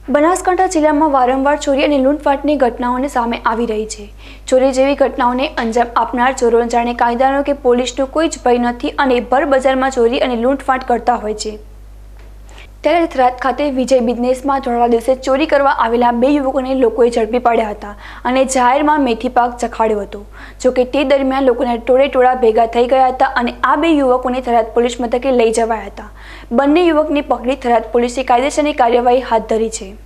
બનાસકાંઠા જિલ્લામાં વારંવાર ચોરી અને લૂંટફાટની ઘટનાઓને સામે આવી રહી છે। ચોરી જેવી ઘટનાઓને અંજામ આપનાર ચોરો જાણે કાયદાનો કે પોલીસનો કોઈ જ ભય નથી અને ભર બજારમાં ચોરી અને લૂંટફાટ કરતા હોય છે। ત્યારે થરાદ ખાતે વિજય બિઝનેસમાં થોડા દિવસે ચોરી કરવા આવેલા બે યુવકોને લોકોએ ઝડપી પાડ્યા હતા અને જાહેરમાં મેથી પાક ચખાડ્યો હતો। જોકે તે દરમિયાન લોકોના ટોળે ભેગા થઈ ગયા હતા અને આ બે યુવકોને થરાદ પોલીસ મથકે લઈ જવાયા હતા। બંને યુવકને પકડી થરાદ પોલીસે કાયદેસરની કાર્યવાહી હાથ ધરી છે।